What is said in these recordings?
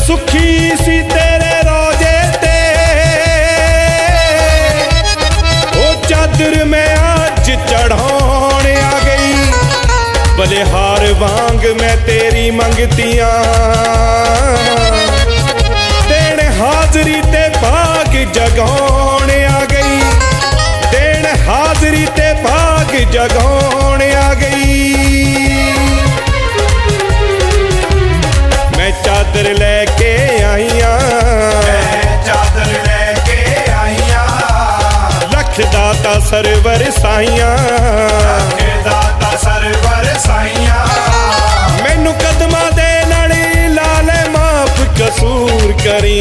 सुखी सी तेरे रोजे ते, ओ चादर में आज चढ़ाने आ गई। बलिहार वांग मैं तेरी मंगतियां, देन हाजरी ते भाग जगाने आ गई। देन हाजरी ते भाग जगाने आ गई। मैं चादर लेके आईया, चादर लेके आईया, लख दाता सरवर साईया, दाता सरवर साईया। मैनू कदमा दे नाल लाले माफ कसूर करी।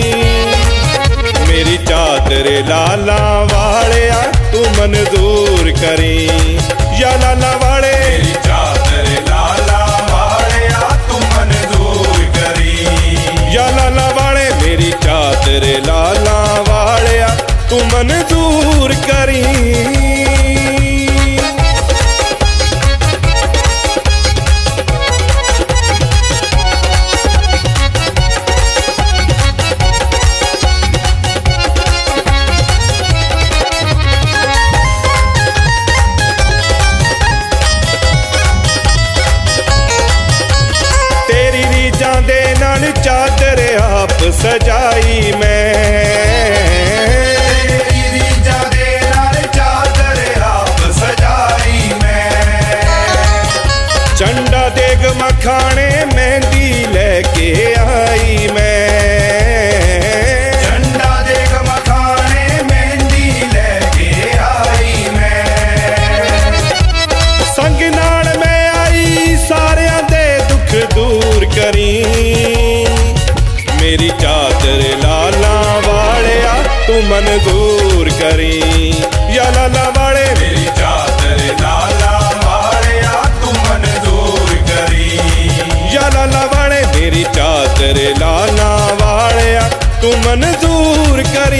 मेरी चादर लाला वालिया तू मंजूर करी। या लाला वाले मेरी चादर लाला वालिया तू मंजूर करी। या लाला वाले मेरी चादर लाला वालिया तू मंजूर करी। चादर आप सजाई मैं, तेरी रीझां दे नाल चादर आप सजाई मैं। चंडा देग मखाने मेहंदी लेके आई मैं। चंडा देग मखाने मेहंदी लेके आई मैं। संग नाल मैं आई सारियां दे दुख दूर करी। मेरी चादर लाला वालिया तू मंजूर करी। या लाला वाले मेरी चादर लाला वालिया तू मंजूर करी। या लाला वाले मेरी चादर लाला वालिया तू मंजूर करी।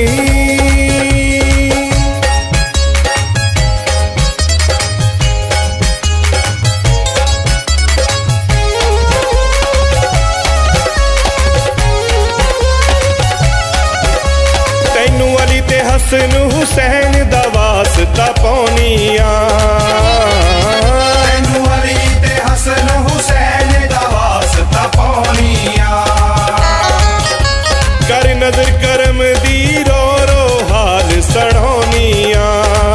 हसन हुसैन दा वास्ता पौनिया, तैनू अली ते हसन हुसैन दा वास्ता पौनिया। कर नजर करम दी रो रो हाल सड़ोनिया।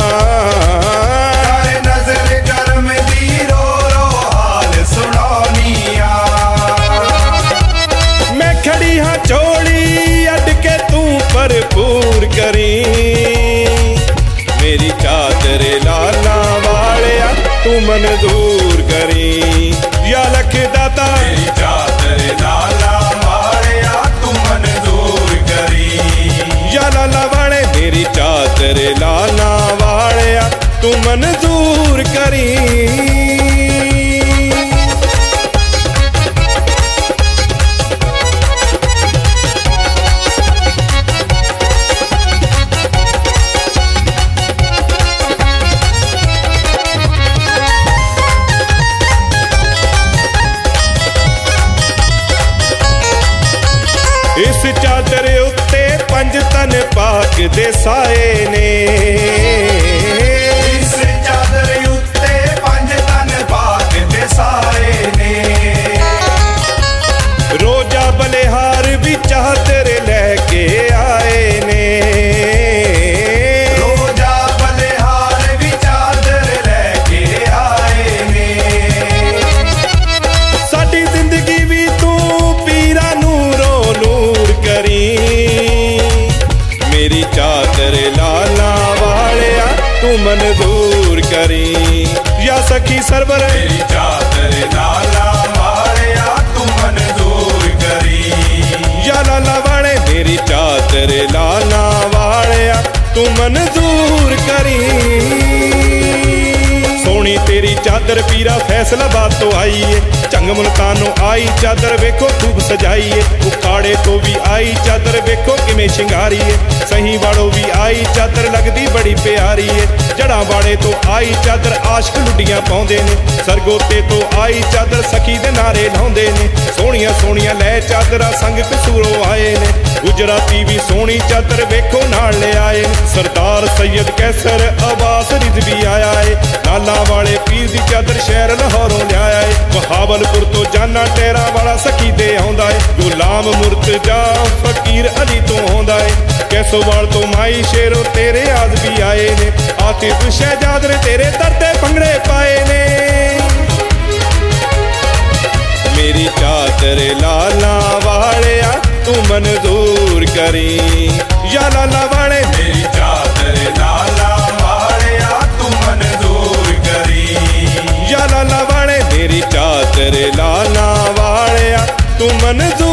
कर नजर करम दी रो रो हाल सुनोनिया। मैं खड़ी हाँ चोली अड के तू भरपूर करी। मेरी चादर लाला वालिया तू मंजूर करी। या लख दाता मेरी चादर लाला वालिया तू मंजूर करी। या लाला वाले मेरी चादर लाला वालिया तू मंजूर करी। इस चादर उत्ते पंज तन पाक दे साए ने। इस चादर उत्ते पंज तन पाक दे साए ने। रोजा बलिहार भी चादर लेके आए ने। रोजा बलिहार भी चादर लेके आए ने। साडी जिंदगी भी तू पीरा नूरो नूर करी। मेरी चादर लाला वालिया तू मंजूर करी। या सखी सरवर मेरी चादर लाला वालिया तू मंजूर करी। या लाला वाले मेरी चादर लाला वालिया तू मंजूर करी। सोनी तेरी चादर पीरा फैसलाबाद तो आई है। चंग मुल्तानों आई चादर वेखो खूब सजाई है। उकाड़े तो भी आई चादर वेखो किवें ਸ਼ਿੰਗਾਰੀ ਏ। ਸਹੀ ਵਾਲੋਂ ਵੀ ਆਈ ਚਾਦਰ ਲੱਗਦੀ ਬੜੀ ਪਿਆਰੀ ਏ। ਜੜਾਂ ਵਾਲੇ ਤੋਂ ਆਈ ਚਾਦਰ ਆਸ਼ਕ ਲੁੱਡੀਆਂ ਪਾਉਂਦੇ ਨੇ। ਸਰਗੋਤੇ ਤੋਂ ਆਈ ਚਾਦਰ ਸਖੀ ਦੇ ਨਾਰੇ ਲਾਉਂਦੇ ਨੇ। ਸੋਹਣੀਆਂ ਸੋਹਣੀਆਂ ਲੈ ਚਾਦਰਾਂ ਸੰਗ ਕਸੂਰੋਂ ਆਏ ਨੇ। ਗੁਜਰਾਤੀ ਵੀ ਸੋਹਣੀ ਚਾਦਰ ਵੇਖੋ ਨਾਲ ਲਿਆਏ ਨੇ। ਸਰਦਾਰ ਸੈयद कैसर अब्बास रिजवी आया है। लाला वाले पीर दी चादर शहर लाहौरों लिया है। बहावलपुर तो जाना टेरा वाला सखी दे आउंदा है। गुलाम मुर्तजा फकीर अली तो आउंदा है। कैसोवाल तो माई शेरों तेरे आज भी आए ने। आतिफ शहजाद ने तेरे दर ते भंगड़े पाए ने। मेरी चादर लाला वालिया तू मंजूर करी। या लाला वाले मेरी चादर लाला वालिया तू मंजूर करी। या लाला वाले मेरी चादर लाला वालिया तू मंजूर